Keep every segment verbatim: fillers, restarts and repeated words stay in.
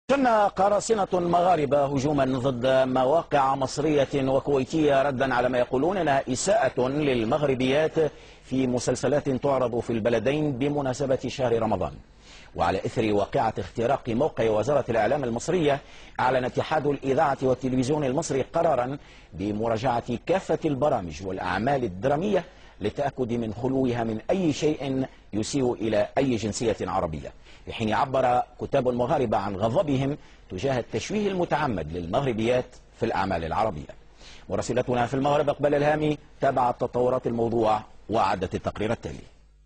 شن قراصنة مغاربة هجوما ضد مواقع مصرية وكويتية ردا على ما يقولون انها اساءة للمغربيات في مسلسلات تعرض في البلدين بمناسبة شهر رمضان. وعلى اثر واقعة اختراق موقع وزارة الاعلام المصرية، اعلن اتحاد الاذاعة والتلفزيون المصري قرارا بمراجعة كافة البرامج والاعمال الدرامية للتأكد من خلوها من أي شيء يسيء إلى أي جنسية عربية، في حين عبر كتاب مغاربة عن غضبهم تجاه التشويه المتعمد للمغربيات في الأعمال العربية. مراسلتنا في المغرب إقبال الهامي تابعت تطورات الموضوع وأعدت التقرير التالي.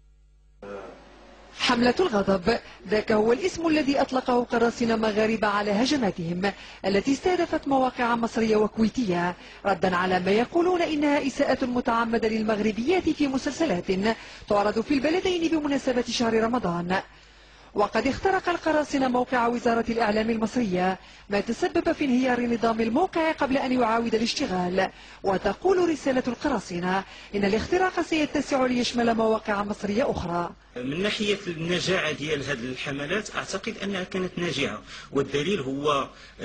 حملة الغضب، ذاك هو الاسم الذي أطلقه قراصنة مغاربة على هجماتهم التي استهدفت مواقع مصرية وكويتية ردا على ما يقولون إنها إساءة متعمدة للمغربيات في مسلسلات تعرض في البلدين بمناسبة شهر رمضان. وقد اخترق القراصنة موقع وزارة الإعلام المصرية، ما تسبب في انهيار نظام الموقع قبل أن يعاود الاشتغال. وتقول رسالة القراصنة إن الاختراق سيتسع ليشمل مواقع مصرية أخرى. من ناحية النجاعة ديال هذه الحملات أعتقد أنها كانت ناجعة، والدليل هو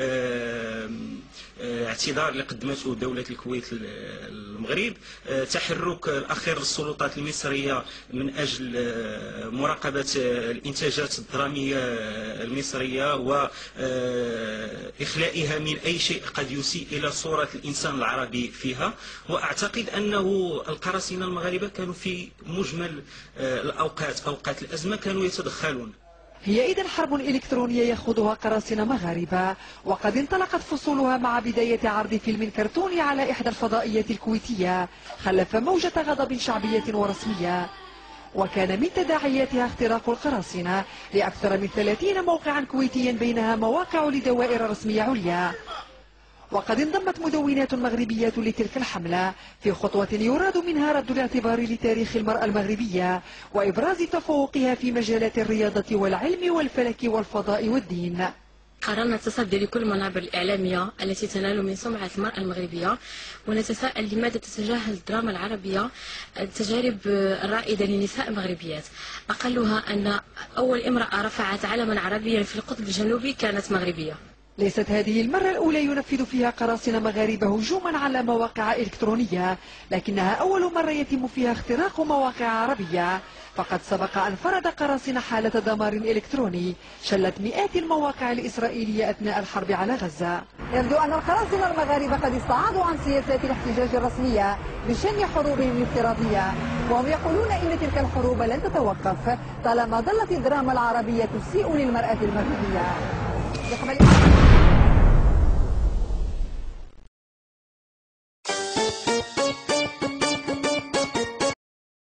اعتذار اللي قدمته دولة الكويت المغرب، تحرك الأخير للسلطات المصرية من أجل مراقبة الإنتاجات الدرامية المصرية وإخلائها من أي شيء قد يسيء إلى صورة الإنسان العربي فيها. وأعتقد أنه القراصنة المغاربة كانوا في مجمل الأوقات أوقات الأزمة كانوا يتدخلون. هي إذن حرب إلكترونية يخوضها قراصنة مغاربة، وقد انطلقت فصولها مع بداية عرض فيلم كرتوني على إحدى الفضائيات الكويتية خلف موجة غضب شعبية ورسمية. وكان من تداعياتها اختراق القراصنة لأكثر من ثلاثين موقعا كويتيا بينها مواقع لدوائر رسمية عليا. وقد انضمت مدونات مغربيات لتلك الحملة في خطوة يراد منها رد الاعتبار لتاريخ المرأة المغربية وإبراز تفوقها في مجالات الرياضة والعلم والفلك والفضاء والدين. قررنا التصدي لكل المنابر الإعلامية التي تنال من سمعة المرأة المغربية، ونتساءل لماذا تتجاهل الدراما العربية التجارب الرائدة لنساء مغربيات، أقلها أن أول امرأة رفعت علما عربيا في القطب الجنوبي كانت مغربية. ليست هذه المرة الأولى ينفذ فيها قراصنة مغاربة هجوما على مواقع إلكترونية، لكنها أول مرة يتم فيها اختراق مواقع عربية. فقد سبق أن فرض قراصنة حالة دمار إلكتروني شلت مئات المواقع الإسرائيلية أثناء الحرب على غزة. يبدو أن القراصنة المغاربة قد استعاضوا عن سياسات الاحتجاج الرسمية بشن حروبهم الافتراضية، وهم يقولون إن تلك الحروب لن تتوقف طالما ظلت الدراما العربية تسيء للمرأة المغربية.